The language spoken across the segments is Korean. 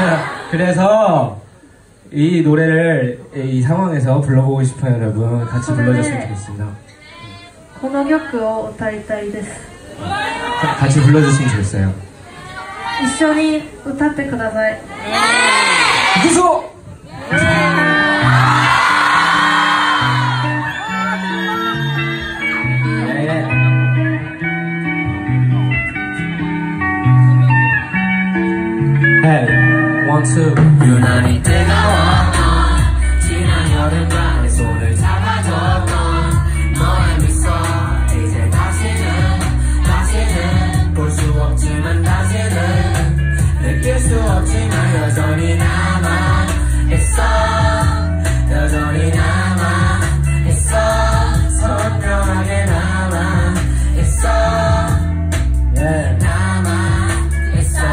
그래서 이 노래를 이 상황에서 불러보고 싶어요. 여러분 같이 불러줬으면 좋겠습니다. この曲を歌いたいです。 같이 불러줬으면 좋겠어요. 一緒に歌ってください。 구소! Hey, 1, 2. 유난히 뜨거웠던 지난 여름과 내 손을 잡아줬던 너의 미소 이제 다시는 볼 수 없지만 다시는 느낄 수 없지만 여전히 남아있어 여전히 남아있어 선명하게 남아있어 남아있어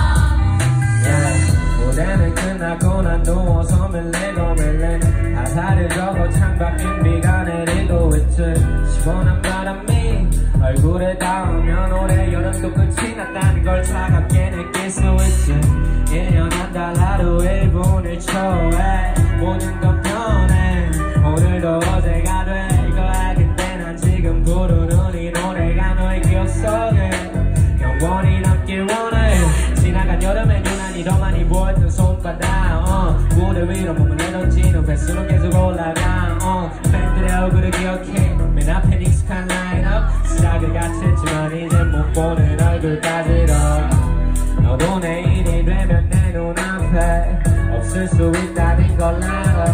무대는 끝나고 난 누워서 밀레 가사를 적어 창밖엔 비가 내리고 있지 시원한 바람이 얼굴에 닿으면 올해 여름도 끝이 났다는 걸 차갑게 느낄 수 있지 1년 한 달 하루 1분 1초에 모든 건 변해 오늘도 어제가 될 거야 그때 난 지금 부르는 이 노래가 너의 기억 속에 영원히 남길 원해 지나간 여름엔 유난히 더 많이 부었던 손바닥 무대 위로 몸을 내던지는 뱃수로 계속 올라가 팬들의 얼굴을 기억해 맨 앞엔 익숙한 라인업 시작을 같이 했지만 이제 못 보는 얼굴까지도 너도 내일이 되면 내 눈앞에 없을 수 있다는 걸 알아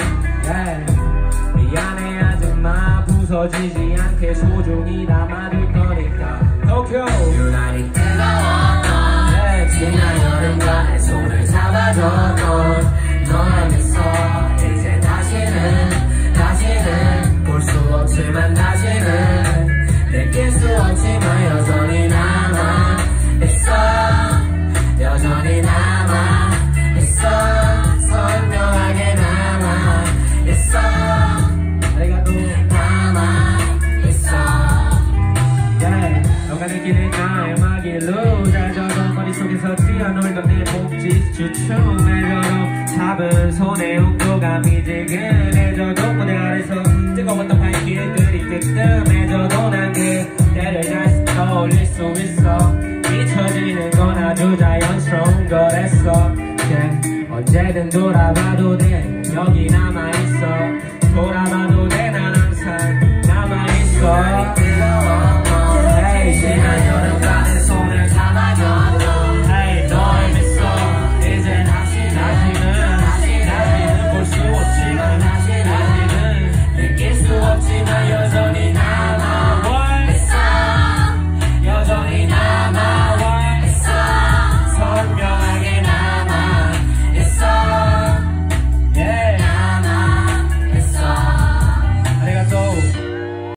미안해하지 마 부서지지 않게 소중히 담아둘 거니까 도쿄 유난히 뜨거웠던 지난 여름과 내 손을 잡아줬던 너의 미소 이제 다시는 볼 수 없지만 다시는 느낄 수 없지만 여전히 남아있어 여전히 남아있어 선명하게 남아있어 남아있어 너가 느끼는 나의 마길로 잘 적어 머릿속에서 뛰어놀던 내 몸짓 주춤해져도 잡은 손의 온도감이 지근해져도 무대 아래서 뜨거웠던 발길들이 뜨끔해져도 난 그때를 다시 떠올릴 수 있어 잊혀지는 건 아주 자연스러운 거랬어 언제든 돌아봐도 돼 여기 남아있어 돌아봐도 돼 난 항상 남아있어 Hey,